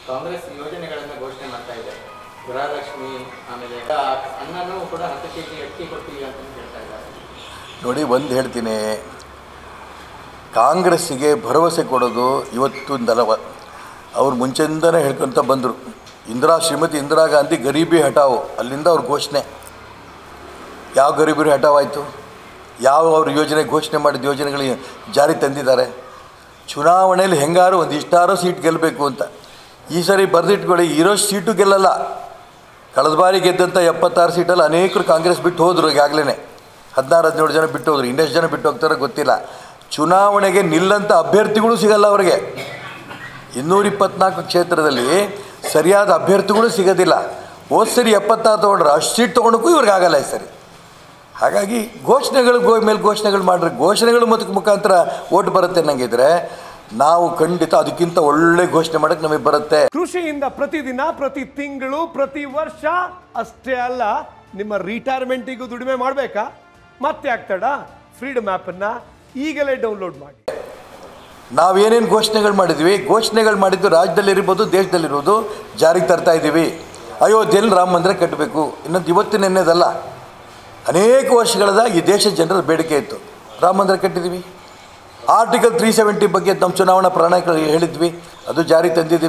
ಕಾಂಗ್ರೆಸ್ ಯೋಜನೆಗಳನ್ನು ಘೋಷಣೆ ಮಾಡ್ತಾ ಇದೆ. ಗೃಹಲಕ್ಷ್ಮಿ, ಆಮೇಲೆ ಅನ್ನನೂ ಕೂಡ 10 kg ಅಕ್ಕಿ ಕೊಡ್ತೀವಿ ಅಂತ ಹೇಳ್ತಾ ಇದ್ದಾರೆ. ನೋಡಿ, ಒಂದು ಹೇಳ್ತೀನಿ, ಕಾಂಗ್ರೆಸ್ಸಿಗೆ ಭರವಸೆ ಕೊಡೋದು ಇವತ್ತಿಂದಲ್ಲ, ಅವ್ರು ಮುಂಚೆಯಿಂದನೇ ಹೇಳ್ಕೊತ ಬಂದರು. ಶ್ರೀಮತಿ ಇಂದಿರಾ ಗಾಂಧಿ ಗರೀಬಿ ಹಟಾವು, ಅಲ್ಲಿಂದ ಅವ್ರ ಘೋಷಣೆ. ಯಾವ ಗರೀಬಿ ಹಟಾವ್ ಆಯಿತು? ಯಾವ ಅವ್ರ ಯೋಜನೆ ಘೋಷಣೆ ಮಾಡಿದ ಯೋಜನೆಗಳಿಗೆ ಜಾರಿ ತಂದಿದ್ದಾರೆ? ಚುನಾವಣೆಯಲ್ಲಿ ಹೆಂಗಾರು ಒಂದು ಇಷ್ಟಾರೋ ಸೀಟ್ ಗೆಲ್ಲಬೇಕು ಅಂತ. ಈ ಸರಿ ಬರೆದಿಟ್ಕೊಳ್ಳಿ, ಇರೋ ಸೀಟು ಗೆಲ್ಲಲ್ಲ. ಕಳೆದ ಬಾರಿ ಗೆದ್ದಂಥ 76 ಸೀಟಲ್ಲಿ ಅನೇಕರು ಕಾಂಗ್ರೆಸ್ ಬಿಟ್ಟು ಹೋದರು. ಈಗಾಗಲೇ 16-17 ಜನ ಬಿಟ್ಟು ಹೋದರು. ಇನ್ನೆಷ್ಟು ಜನ ಬಿಟ್ಟು ಹೋಗ್ತಾರೋ ಗೊತ್ತಿಲ್ಲ. ಚುನಾವಣೆಗೆ ನಿಲ್ಲಂಥ ಅಭ್ಯರ್ಥಿಗಳು ಸಿಗಲ್ಲ ಅವರಿಗೆ. 224 ಕ್ಷೇತ್ರದಲ್ಲಿ ಸರಿಯಾದ ಅಭ್ಯರ್ಥಿಗಳು ಸಿಗೋದಿಲ್ಲ. ಹೋದ ಸರಿ 76 ತೊಗೊಂಡ್ರೆ ಅಷ್ಟು ಸೀಟ್ ತೊಗೊಳಕ್ಕೂ ಇವ್ರಿಗೆ ಆಗಲ್ಲ ಈ ಸರಿ. ಹಾಗಾಗಿ ಘೋಷಣೆಗಳು ಮೇಲೆ ಘೋಷಣೆಗಳು ಮಾಡಿದ್ರೆ ಘೋಷಣೆಗಳು ಮುಖಾಂತರ ಓಟ್ ಬರುತ್ತೆ ಅನ್ನಂಗಿದ್ರೆ ನಾವು ಖಂಡಿತ ಅದಕ್ಕಿಂತ ಒಳ್ಳೆ ಘೋಷಣೆ ಮಾಡೋಕ್ಕೆ ನಮಗೆ ಬರುತ್ತೆ. ಕೃಷಿಯಿಂದ ಪ್ರತಿದಿನ, ಪ್ರತಿ ತಿಂಗಳು, ಪ್ರತಿ ವರ್ಷ ಅಷ್ಟೇ ಅಲ್ಲ, ನಿಮ್ಮ ರಿಟೈರ್ಮೆಂಟಿಗೂ ದುಡಿಮೆ ಮಾಡಬೇಕಾ? ಮತ್ತೆ ಆಗ್ತಡ ಫ್ರೀಡಮ್ ಆ್ಯಪನ್ನು ಈಗಲೇ ಡೌನ್ಲೋಡ್ ಮಾಡಿ. ನಾವೇನೇನು ಘೋಷಣೆಗಳು ಮಾಡಿದ್ದು ರಾಜ್ಯದಲ್ಲಿರ್ಬೋದು, ದೇಶದಲ್ಲಿರ್ಬೋದು, ಜಾರಿಗೆ ತರ್ತಾ ಇದ್ದೀವಿ. ಅಯೋಧ್ಯೆಯಲ್ಲಿ ರಾಮ ಮಂದಿರ ಕಟ್ಟಬೇಕು. ಇನ್ನೊಂದು ಇವತ್ತಿನೆನ್ನೋದಲ್ಲ, ಅನೇಕ ವರ್ಷಗಳದ ಈ ದೇಶದ ಜನರ ಬೇಡಿಕೆ ಇತ್ತು. ರಾಮ ಮಂದಿರ ಕಟ್ಟಿದ್ದೀವಿ. ಆರ್ಟಿಕಲ್ 370 ಬಗ್ಗೆ ನಮ್ಮ ಚುನಾವಣಾ ಪ್ರಣಾಳಿಕೆಗಳು ಹೇಳಿದ್ವಿ, ಅದು ಜಾರಿ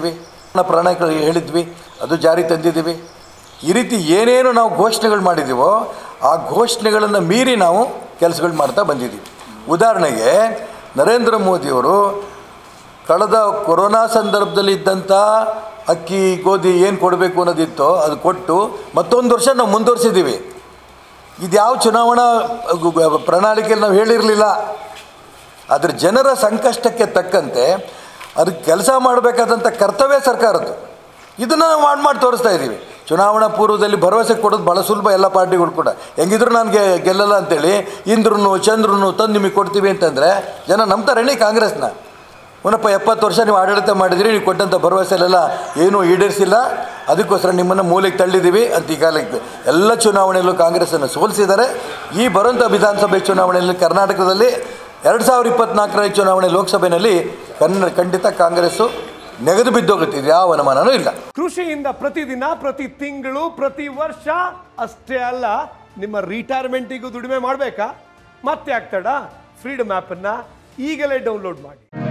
ತಂದಿದ್ದೀವಿ. ಈ ರೀತಿ ಏನೇನು ನಾವು ಘೋಷಣೆಗಳು ಮಾಡಿದ್ದೀವೋ ಆ ಘೋಷಣೆಗಳನ್ನು ಮೀರಿ ನಾವು ಕೆಲಸಗಳು ಮಾಡ್ತಾ ಬಂದಿದ್ದೀವಿ. ಉದಾಹರಣೆಗೆ ನರೇಂದ್ರ ಮೋದಿಯವರು ಕಳೆದ ಕೊರೋನಾ ಸಂದರ್ಭದಲ್ಲಿ ಇದ್ದಂಥ ಅಕ್ಕಿ, ಗೋಧಿ ಏನು ಕೊಡಬೇಕು ಅನ್ನೋದಿತ್ತೋ ಅದು ಕೊಟ್ಟು ಮತ್ತೊಂದು ವರ್ಷ ನಾವು ಮುಂದುವರಿಸಿದ್ದೀವಿ. ಇದು ಯಾವ ಚುನಾವಣಾ ಪ್ರಣಾಳಿಕೆಯಲ್ಲಿ ನಾವು ಹೇಳಿರಲಿಲ್ಲ. ಆದರೆ ಜನರ ಸಂಕಷ್ಟಕ್ಕೆ ತಕ್ಕಂತೆ ಅದಕ್ಕೆ ಕೆಲಸ ಮಾಡಬೇಕಾದಂಥ ಕರ್ತವ್ಯ ಸರ್ಕಾರದ್ದು. ಇದನ್ನು ನಾವು ಮಾಡಿ ತೋರಿಸ್ತಾ ಇದ್ದೀವಿ. ಚುನಾವಣಾ ಪೂರ್ವದಲ್ಲಿ ಭರವಸೆ ಕೊಡೋದು ಭಾಳ ಸುಲಭ. ಎಲ್ಲ ಪಾರ್ಟಿಗಳು ಕೂಡ ಹೆಂಗಿದ್ರು ನನಗೆ ಗೆಲ್ಲಲ್ಲ ಅಂತೇಳಿ ಇಂದ್ರನು ಚಂದ್ರನು ತಂದು ನಿಮಗೆ ಕೊಡ್ತೀವಿ ಅಂತಂದರೆ ಜನ ನಂಬ್ತಾರೇಳಿ ಕಾಂಗ್ರೆಸ್ನ? ಉನಪ್ಪ 70 ವರ್ಷ ನೀವು ಆಡಳಿತ ಮಾಡಿದಿರಿ, ನೀವು ಕೊಟ್ಟಂಥ ಭರವಸೆಲೆಲ್ಲ ಏನೂ ಈಡೇರಿಸಿಲ್ಲ, ಅದಕ್ಕೋಸ್ಕರ ನಿಮ್ಮನ್ನು ಮೂಲೆಗೆ ತಳ್ಳಿದ್ದೀವಿ ಅಂತ ಈಗಾಗಲೇ ಎಲ್ಲ ಚುನಾವಣೆಯಲ್ಲೂ ಕಾಂಗ್ರೆಸ್ಸನ್ನು ಸೋಲಿಸಿದ್ದಾರೆ. ಈ ಬರುವಂಥ ವಿಧಾನಸಭೆ ಚುನಾವಣೆಯಲ್ಲಿ ಕರ್ನಾಟಕದಲ್ಲಿ 2024ರ ಚುನಾವಣೆ ಲೋಕಸಭೆಯಲ್ಲಿ ಖಂಡಿತ ಕಾಂಗ್ರೆಸ್ಸು ನೆಗೆದು ಬಿದ್ದೋಗುತ್ತೆ. ಇದು ಯಾವ ಅನುಮಾನನೂ ಇಲ್ಲ. ಕೃಷಿಯಿಂದ ಪ್ರತಿದಿನ, ಪ್ರತಿ ತಿಂಗಳು, ಪ್ರತಿ ವರ್ಷ ಅಷ್ಟೇ ಅಲ್ಲ, ನಿಮ್ಮ ರಿಟೈರ್ಮೆಂಟಿಗೂ ದುಡಿಮೆ ಮಾಡಬೇಕಾ? ಮತ್ತೆ ಆಗ್ತಡ ಫ್ರೀಡಮ್ ಆ್ಯಪನ್ನು ಈಗಲೇ ಡೌನ್ಲೋಡ್ ಮಾಡಿ.